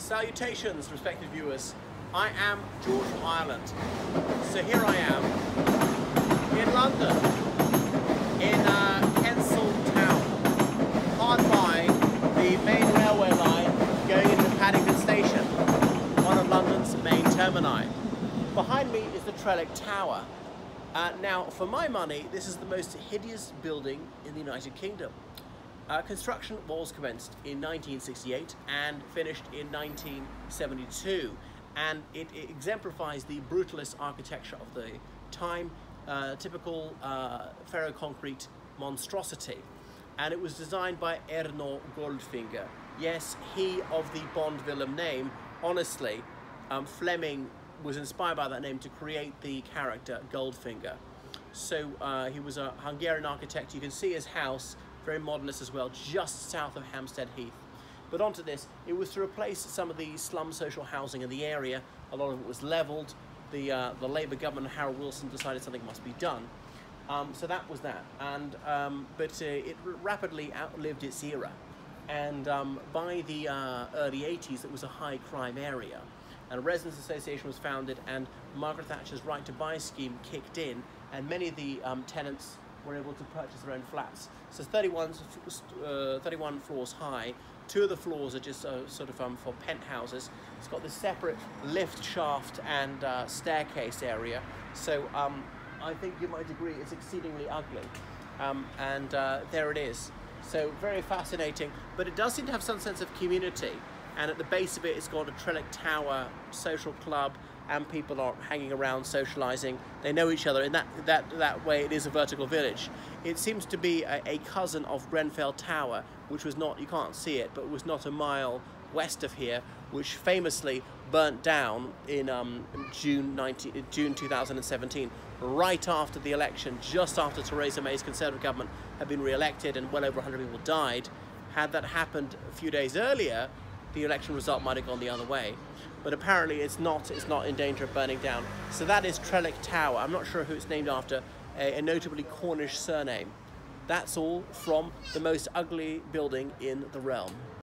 Salutations, respected viewers. I am George from Ireland. So here I am in London, in Kensal Town, hard by the main railway line going into Paddington Station, one of London's main termini. Behind me is the Trellick Tower. Now, for my money, this is the most hideous building in the United Kingdom. Construction was commenced in 1968 and finished in 1972, and it exemplifies the brutalist architecture of the time, typical ferroconcrete monstrosity. And it was designed by Erno Goldfinger. Yes, he of the Bond villain name. Honestly, Fleming was inspired by that name to create the character Goldfinger. So he was a Hungarian architect. You can see his house, very modernist as well, just south of Hampstead Heath. But onto this, it was to replace some of the slum social housing in the area. A lot of it was levelled. The Labour government, Harold Wilson, decided something must be done. So that was that. And but it rapidly outlived its era. And by the early 80s, it was a high crime area. And a residents association was founded, and Margaret Thatcher's right to buy scheme kicked in, and many of the tenants were able to purchase their own flats. So 31 floors high. 2 of the floors are just sort of for penthouses. It's got this separate lift shaft and staircase area. So I think you might agree it's exceedingly ugly. And there it is. So very fascinating, but it does seem to have some sense of community. And at the base of it, it's got a Trellick Tower social club, and people are hanging around, socialising. They know each other. In that way, it is a vertical village. It seems to be a cousin of Grenfell Tower, which was not, you can't see it, but was not a mile west of here, which famously burnt down in June 2017, right after the election, just after Theresa May's Conservative government had been re-elected and well over 100 people died. Had that happened a few days earlier, the election result might have gone the other way. But apparently it's not in danger of burning down. So that is Trellick Tower. I'm not sure who it's named after, a notably Cornish surname. That's all from the most ugly building in the realm.